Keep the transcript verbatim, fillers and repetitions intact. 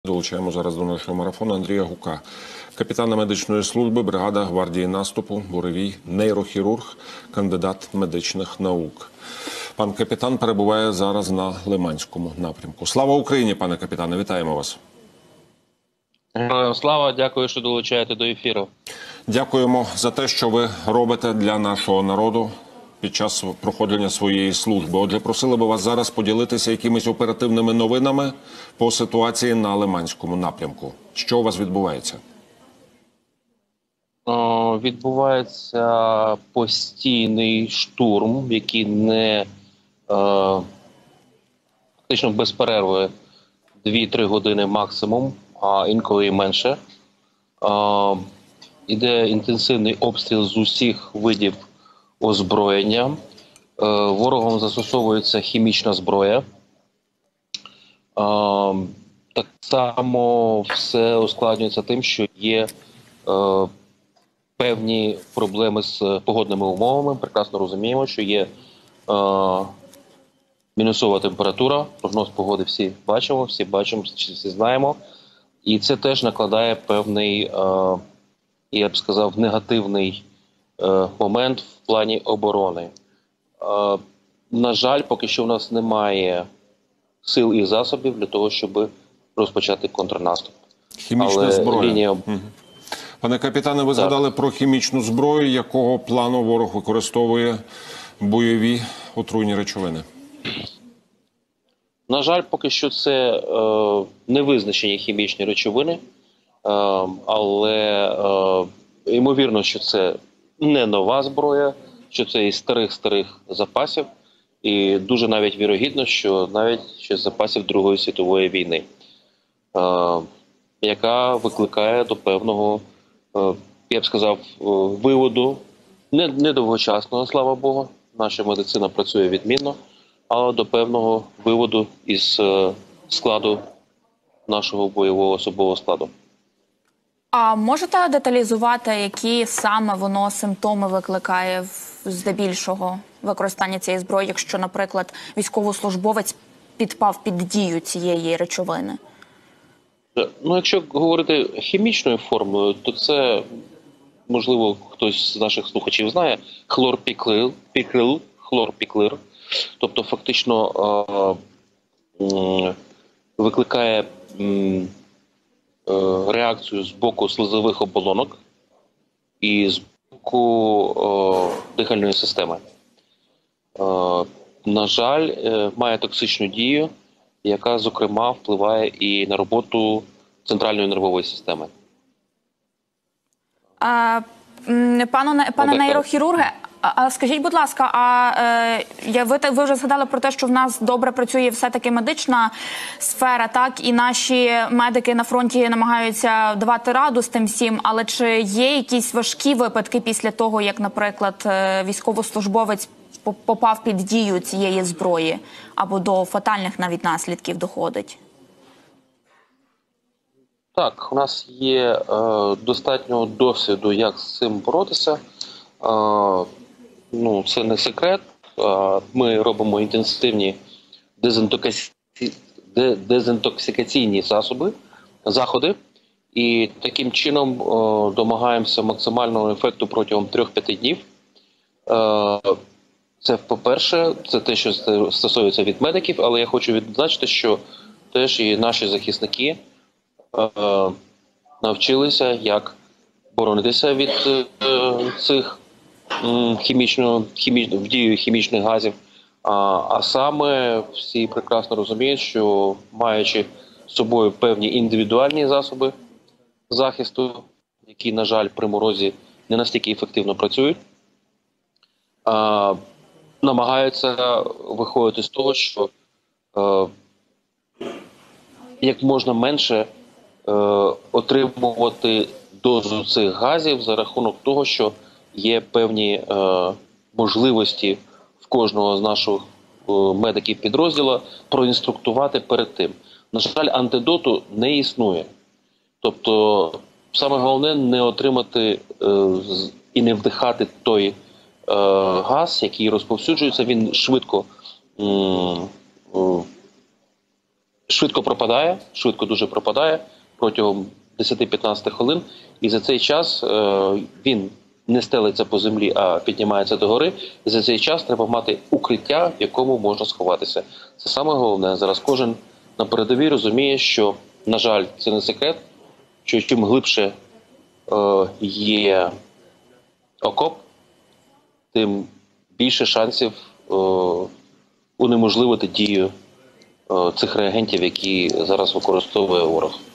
Долучаємо зараз до нашого марафону Андрія Гука, капітана медичної служби, бригада гвардії наступу, буревій, нейрохірург, кандидат медичних наук. Пан капітан перебуває зараз на Лиманському напрямку. Слава Україні, пане капітане, вітаємо вас. Слава, дякую, що долучаєте до ефіру. Дякуємо за те, що ви робите для нашого народу під час проходження своєї служби. Отже, просили би вас зараз поділитися якимись оперативними новинами по ситуації на Лиманському напрямку. Що у вас відбувається? О, відбувається постійний штурм, який не е, фактично без перерви дві-три години максимум, а інколи і менше. Е, іде інтенсивний обстріл з усіх видів озброєння. Е, ворогом застосовується хімічна зброя. Е, так само все ускладнюється тим, що є е, певні проблеми з погодними умовами. Прекрасно розуміємо, що є е, мінусова температура, прогноз погоди всі бачимо, всі бачимо, всі знаємо. І це теж накладає певний, е, я б сказав, негативний е, момент в плані оборони. Е, на жаль, поки що в нас немає сил і засобів для того, щоб розпочати контрнаступ. Хімічна Але зброя. Лінія... Угу. Пане капітане, ви згадали про хімічну зброю. Якого плану ворог використовує бойові отруйні речовини? На жаль, поки що це е, невизначені хімічні речовини, е, але е, ймовірно, що це не нова зброя, що це із старих-старих запасів, і дуже навіть вірогідно, що навіть ще з запасів Другої світової війни, е, яка викликає до певного, е, я б сказав, виводу, не, не довгочасного, слава Богу, наша медицина працює відмінно, але до певного виводу із е, складу нашого бойового особового складу. А можете деталізувати, які саме воно симптоми викликає здебільшого використання цієї зброї, якщо, наприклад, військовослужбовець підпав під дію цієї речовини? Ну, якщо говорити хімічною формою, то це, можливо, хтось з наших слухачів знає, хлорпіклир, пікрил, хлорпіклир. Тобто, фактично, е е викликає е е реакцію з боку слизових оболонок і з боку е дихальної системи. Е на жаль, е має токсичну дію, яка, зокрема, впливає і на роботу центральної нервової системи. А, пане пане нейрохірурге, а скажіть, будь ласка, а е, ви, ви вже згадали про те, що в нас добре працює все-таки медична сфера, так? І наші медики на фронті намагаються давати раду з тим всім, але чи є якісь важкі випадки після того, як, наприклад, військовослужбовець попав під дію цієї зброї, або до фатальних навіть наслідків доходить? Так, у нас є е, достатньо досвіду, як з цим боротися. Е, ну, це не секрет. Е, ми робимо інтенсивні дезінтоксі... дезінтоксикаційні засоби, заходи, і таким чином е, домагаємося максимального ефекту протягом трьох-п'яти днів. Е, це, по-перше, це те, що стосується від медиків, але я хочу відзначити, що теж і наші захисники е, навчилися, як боронитися від е, цих е, хімічно, хіміч, вдію хімічних газів. А, а саме всі прекрасно розуміють, що маючи з собою певні індивідуальні засоби захисту, які, на жаль, при морозі не настільки ефективно працюють, а, намагаються виходити з того, що е, як можна менше е, отримувати дозу цих газів за рахунок того, що є певні е, можливості в кожного з наших е, медиків підрозділу проінструктувати перед тим. На жаль, антидоту не існує. Тобто, саме головне не отримати е, і не вдихати той газ, який розповсюджується, він швидко швидко пропадає, швидко дуже пропадає протягом десять-п'ятнадцять хвилин, і за цей час е, він не стелиться по землі, а піднімається догори. І за цей час треба мати укриття, в якому можна сховатися. Це саме головне. Зараз кожен на передовій розуміє, що, на жаль, це не секрет, що чим глибше е, є окоп, тим більше шансів е, унеможливити дію е, цих реагентів, які зараз використовує ворог.